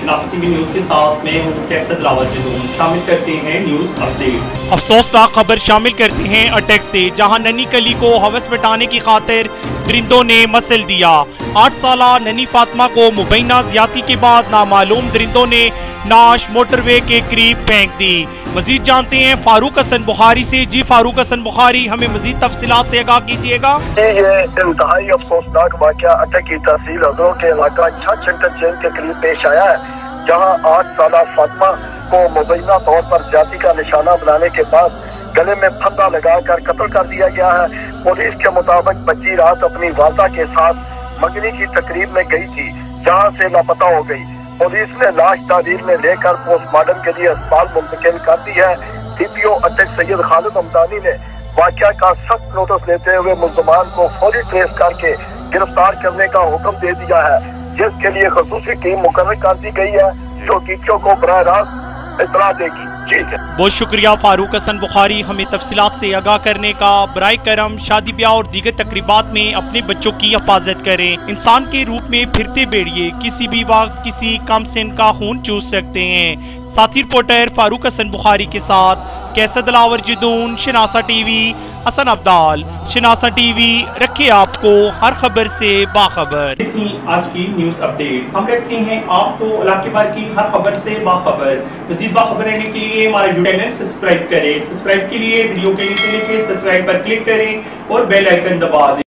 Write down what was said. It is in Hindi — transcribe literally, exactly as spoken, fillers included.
शनासा टीवी न्यूज के साथ मैं हूँ कैसर दिलावर जदून। शामिल करते हैं न्यूज अपडेट। अफसोसनाक खबर शामिल करते हैं अटैक से, जहां नन्ही कली को हवस मिटाने की खातिर दरिंदों ने मसल दिया। आठ साला नन्ही फातिमा को मुबैना ज्यादती के बाद नामालूम दरिंदों ने नाश मोटरवे के करीब फेंक दी। मजीद जानते हैं फारूक हसन बुखारी से। जी फारूक हसन बुखारी, हमें मजीद तफसीलात से आगाह कीजिएगा। ये इंतहाई अफसोसनाक वाक़या अटक की तहसील हजरों के इलाका छह सेंटर जेल के करीब पेश आया है, जहाँ आठ साला फातिमा को मुबैना तौर पर जाति का निशाना बनाने के बाद गले में फंदा लगाकर कत्ल कर दिया गया है। पुलिस के मुताबिक बच्ची रात अपनी वालदा के साथ मंगनी की तकरीब में गई थी, जहाँ से लापता हो गई। पुलिस ने लाश तारीर में लेकर पोस्टमार्टम के लिए अस्पताल मुंतकिल कर दी है। डीपीओ अटक सैयद खालिद हमदानी ने वाक़या का सख्त नोटिस लेते हुए मुल्ज़मान को फौरी ट्रेस करके गिरफ्तार करने का हुक्म दे दिया है, जिसके लिए खसूसी टीम मुकर्रर कर दी गई है, जो टीचरों को बराह रास्त इत्तला देगी। जी बहुत शुक्रिया फारूक हसन बुखारी, हमें तफसीलात से आगाह करने का। बराए करम शादी ब्याह और दीगर तकरीबात में अपने बच्चों की हिफाजत करें। इंसान के रूप में फिरते भेड़िए किसी भी वक्त किसी कम सिन का खून चूस सकते हैं। साथी रिपोर्टर फारूक हसन बुखारी के साथ कैसर दिलावर जदून, शनासा टीवी, हसन अब्दाल। शनासा टीवी रखे आपको हर खबर से बाखबर। थी आज की न्यूज अपडेट। हम रखते हैं आपको इलाके भर की हर खबर से बाखबर। मजीद बाखबर रहने के लिए हमारा यूट्यूब चैनल सब्सक्राइब करें। सब्सक्राइब के लिए वीडियो के नीचे लिखे सब्सक्राइब पर क्लिक करें और बेल आइकन दबा दें।